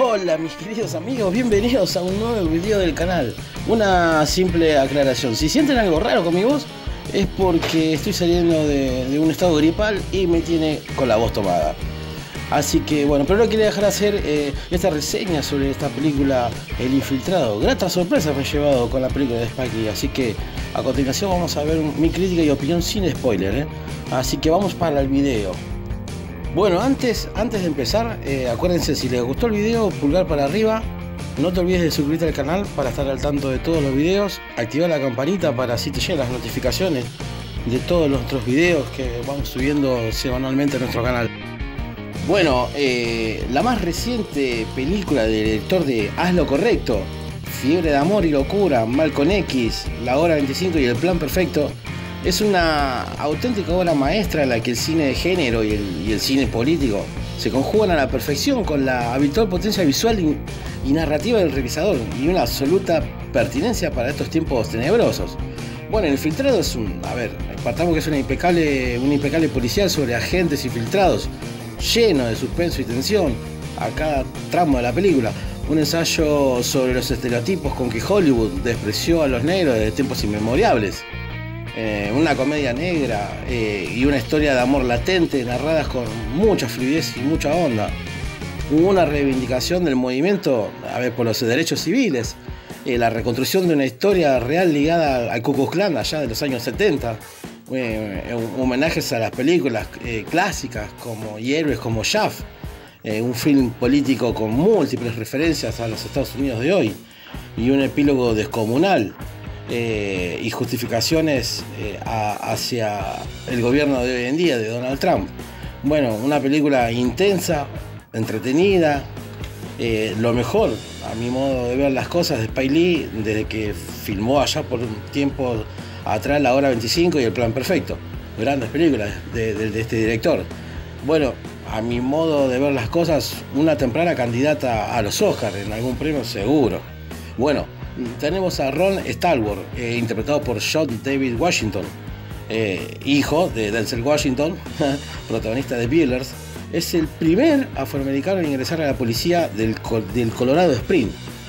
Hola mis queridos amigos, bienvenidos a un nuevo video del canal. Una simple aclaración: si sienten algo raro con mi voz, es porque estoy saliendo de un estado gripal y me tiene con la voz tomada. Así que bueno, pero no quería dejar de hacer esta reseña sobre esta película El Infiltrado. Grata sorpresa me he llevado con la película de Spike Lee, así que a continuación vamos a ver mi crítica y opinión sin spoiler, Así que vamos para el video. Bueno, antes de empezar, acuérdense, si les gustó el video, pulgar para arriba. No te olvides de suscribirte al canal para estar al tanto de todos los videos. Activar la campanita para así te lleguen las notificaciones de todos los otros videos que vamos subiendo semanalmente a nuestro canal. Bueno, la más reciente película del director de Haz lo Correcto, Fiebre de Amor y Locura, Malcolm X, La Hora 25 y El Plan Perfecto, es una auténtica obra maestra en la que el cine de género y el cine político se conjugan a la perfección con la habitual potencia visual y narrativa del realizador y una absoluta pertinencia para estos tiempos tenebrosos. Bueno, El Infiltrado es partamos que es una impecable policial sobre agentes infiltrados, lleno de suspenso y tensión a cada tramo de la película. Un ensayo sobre los estereotipos con que Hollywood despreció a los negros desde tiempos inmemorables. Una comedia negra y una historia de amor latente narradas con mucha fluidez y mucha onda. Hubo una reivindicación del movimiento por los derechos civiles, la reconstrucción de una historia real ligada al Ku Klux Klan allá de los años 70, homenajes a las películas clásicas y héroes como Shaft, un film político con múltiples referencias a los Estados Unidos de hoy y un epílogo descomunal. Y justificaciones hacia el gobierno de hoy en día de Donald Trump. Bueno, una película intensa, entretenida, lo mejor a mi modo de ver las cosas de Spike Lee desde que filmó allá por un tiempo atrás La Hora 25 y El Plan Perfecto. Grandes películas de este director. Bueno, a mi modo de ver las cosas, una temprana candidata a los Oscars en algún premio seguro. Bueno, tenemos a Ron Stallworth, interpretado por John David Washington, hijo de Denzel Washington, protagonista de Billers. Es el primer afroamericano en ingresar a la policía del Colorado Springs.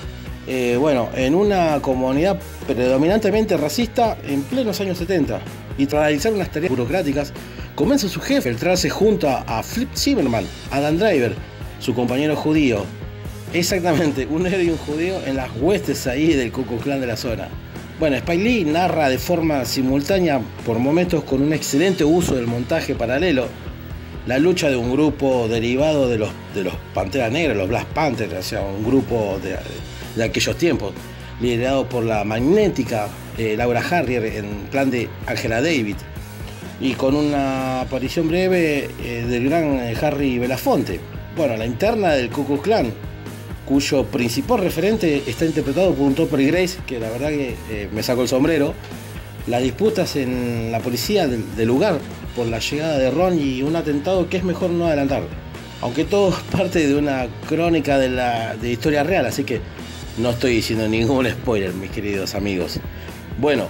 En una comunidad predominantemente racista en plenos años 70. Y tras realizar unas tareas burocráticas, convence a su jefe a filtrarse junto a Flip Zimmerman, Adam Driver, su compañero judío. Exactamente, un negro y un judío en las huestes ahí del Ku Klux Klan de la zona. Bueno, Spike Lee narra de forma simultánea, por momentos con un excelente uso del montaje paralelo, la lucha de un grupo derivado de los Panteras Negras, los Black Panthers, o sea, un grupo de aquellos tiempos, liderado por la magnética Laura Harrier en plan de Angela Davis, y con una aparición breve del gran Harry Belafonte. Bueno, la interna del Ku Klux Klan, cuyo principal referente está interpretado por un Topher Grace, que la verdad que me sacó el sombrero. Las disputas en la policía del lugar por la llegada de Ron y un atentado que es mejor no adelantar, aunque todo es parte de una crónica de historia real, así que no estoy diciendo ningún spoiler, mis queridos amigos. Bueno,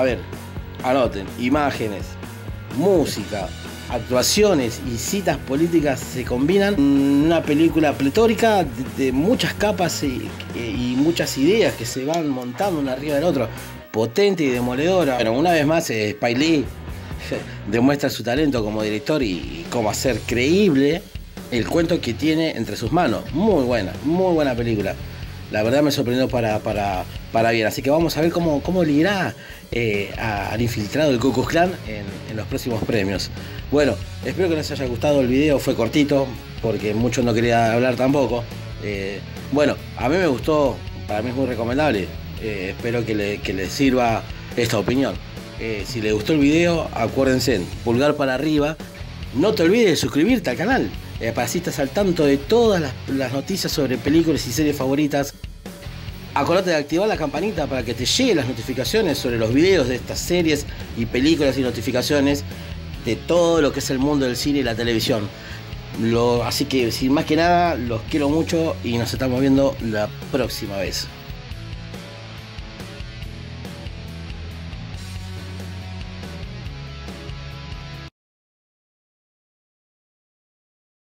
anoten: imágenes, música, actuaciones y citas políticas se combinan en una película pletórica de muchas capas y muchas ideas que se van montando una arriba del otro, potente y demoledora. Pero una vez más, Spike Lee demuestra su talento como director y cómo hacer creíble el cuento que tiene entre sus manos. Muy buena película. La verdad me sorprendió para bien. Así que vamos a ver cómo le irá al infiltrado del Ku Klux Klan en los próximos premios. Bueno, espero que les haya gustado el video. Fue cortito porque mucho no quería hablar tampoco. A mí me gustó, para mí es muy recomendable. Espero que les sirva esta opinión. Si les gustó el video, acuérdense, pulgar para arriba. No te olvides de suscribirte al canal, para así estás al tanto de todas las noticias sobre películas y series favoritas. Acordate de activar la campanita para que te lleguen las notificaciones sobre los videos de estas series y películas y notificaciones de todo lo que es el mundo del cine y la televisión. Así que sin más que nada, los quiero mucho y nos estamos viendo la próxima vez.